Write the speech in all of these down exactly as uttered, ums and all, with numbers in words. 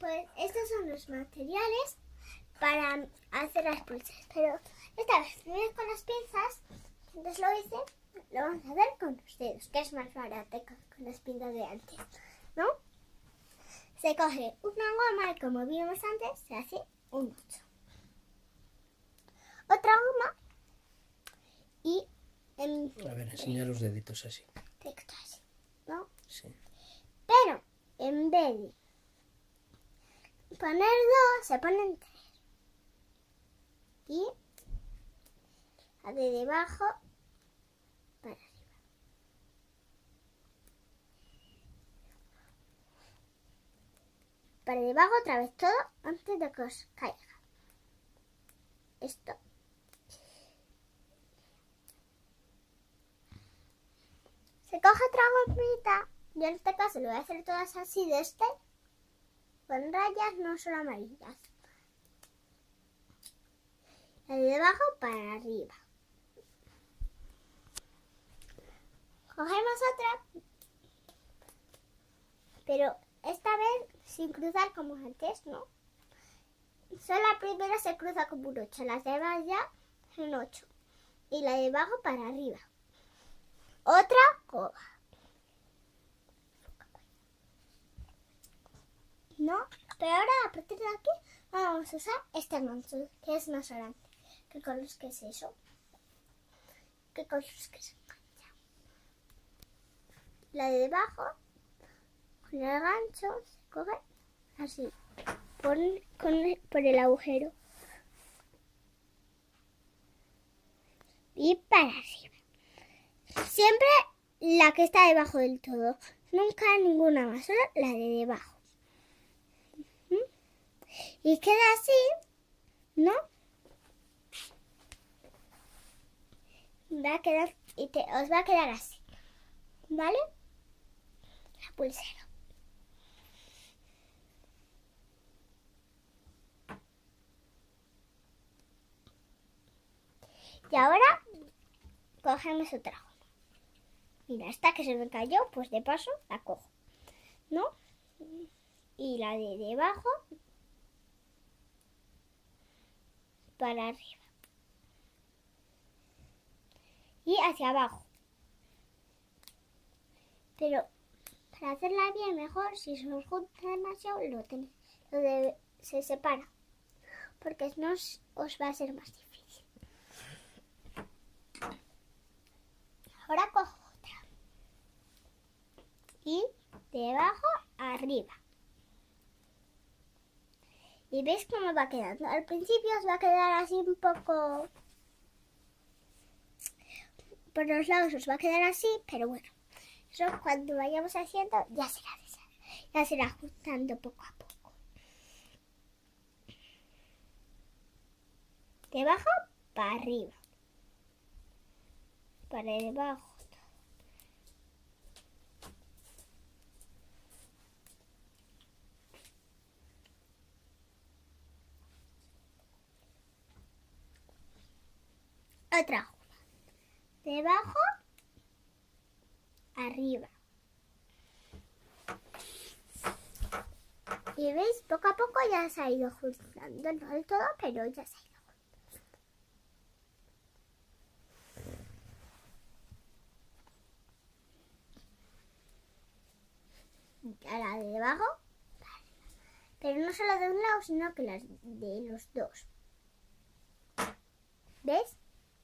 Pues estos son los materiales para hacer las pulseras. Pero esta vez, primero con las pinzas, antes lo hice, lo vamos a hacer con los dedos, que es más barato con, con las pinzas de antes, ¿no? Se coge una goma y como vimos antes, se hace un ocho. Otra goma y... En, a ver, enseña los deditos así. Así, ¿no? Sí. Pero en vez de poner dos, se ponen tres. Y la de debajo para arriba. Para debajo otra vez todo antes de que os caiga. Esto. Se coge otra gomita. Yo en este caso lo voy a hacer todas así de este. Con rayas, no solo amarillas. La de debajo para arriba. Cogemos otra. Pero esta vez sin cruzar como antes, ¿no? Solo la primera se cruza como un ocho. Las demás ya son ocho. Y la de abajo para arriba. Otra coba. ¿No? Pero ahora a partir de aquí vamos a usar este gancho, que es más grande. ¿Qué color que es eso? ¿Qué color que se engancha? La de debajo, con el gancho, se coge así, por, con el, por el agujero. Y para arriba. Siempre la que está debajo del todo. Nunca ninguna más, solo la de debajo. Y queda así, ¿no? Va a quedar, y te, os va a quedar así, ¿vale? La pulsera. Y ahora cogemos otra goma. Mira, esta que se me cayó, pues de paso la cojo, ¿no? Y la de debajo para arriba. Y hacia abajo. Pero para hacerla bien mejor, si se os junta demasiado, lo, tenéis, lo de, se separa. Porque no os, os va a ser más difícil. Ahora cojo otra. Y de abajo arriba. Y veis cómo va quedando. Al principio os va a quedar así un poco... Por los lados os va a quedar así, pero bueno. Eso cuando vayamos haciendo ya será, ya será ajustando poco a poco. De abajo para arriba. Para debajo. Otra goma. Debajo, arriba. Y veis, poco a poco ya se ha ido ajustando. No del todo, pero ya se ha ido ajustando. Ya la de debajo. Pero no solo de un lado, sino que las de los dos. ¿Ves?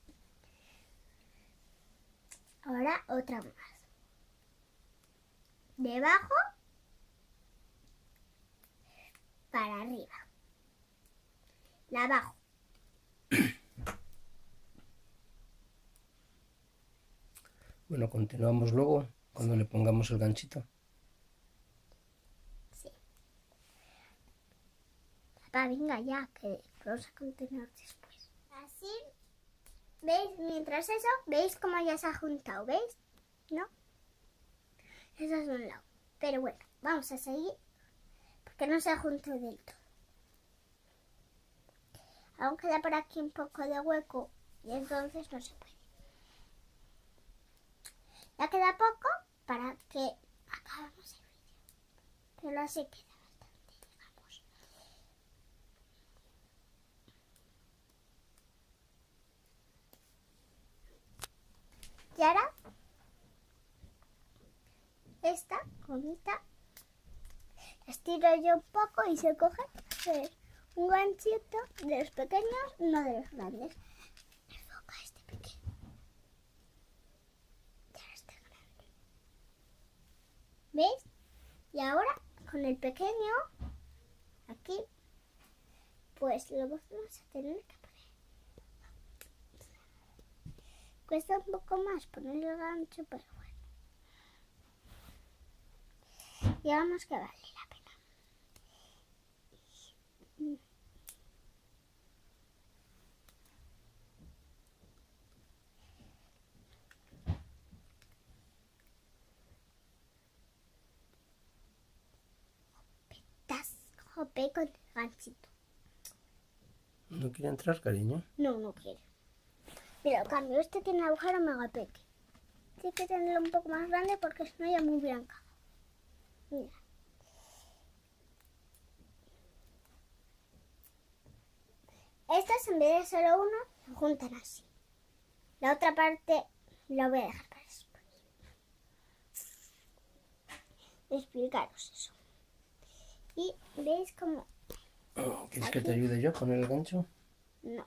Ahora otra más. Debajo para arriba. La abajo. Bueno, continuamos luego cuando le pongamos el ganchito. Sí. Papá, venga ya, que vamos a continuar después. Así. ¿Veis? Mientras eso, ¿veis cómo ya se ha juntado? ¿Veis? ¿No? Eso es un lado. Pero bueno, vamos a seguir. Porque no se ha juntado del todo. Aún queda por aquí un poco de hueco. Y entonces no se puede. Ya queda poco para que acabemos el vídeo. Pero así queda bastante, digamos. gomita. La estiro yo un poco y se coge pues, un ganchito de los pequeños, no de los grandes. Enfoca este pequeño. Ya está grande. ¿Veis? Y ahora con el pequeño, aquí, pues lo vamos a tener que poner. Cuesta un poco más poner el gancho, pero bueno. Y vamos que vale la pena. Petas, jope con el ganchito. ¿No quiere entrar, cariño? No, no quiere. Mira, en cambio, este tiene agujero mega peque. Tiene que tenerlo un poco más grande porque si no ya muy blanca. Mira. Estos en vez de solo uno, se juntan así. La otra parte la voy a dejar para después. Explicaros eso. Y veis cómo... Oh, ¿quieres aquí que te ayude yo a poner el gancho? No.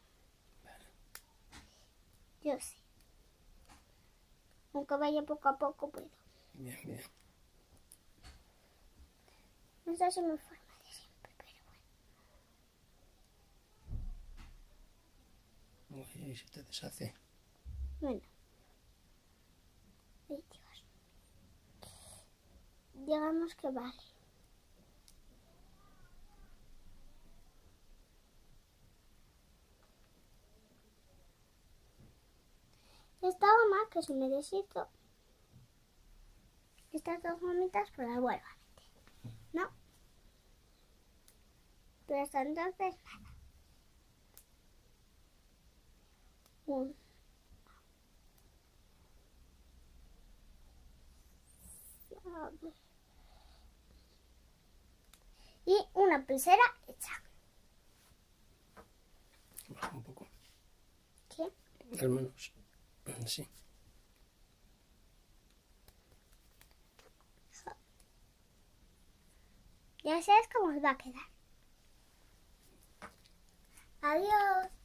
Yo sé. Aunque vaya poco a poco puedo. Bien, bien. No sé si me forma de siempre, pero bueno. Uy, ahí se te deshace. Bueno. Ay, Dios. Digamos que vale. Esta goma que se me deshizo. Estas dos gomitas pues las vuelvo a meter. ¿No? Pero hasta entonces nada. Un. Y una pulsera hecha. Baja un poco. ¿Qué? Al menos. Sí. Ya sabes cómo os va a quedar. Adiós.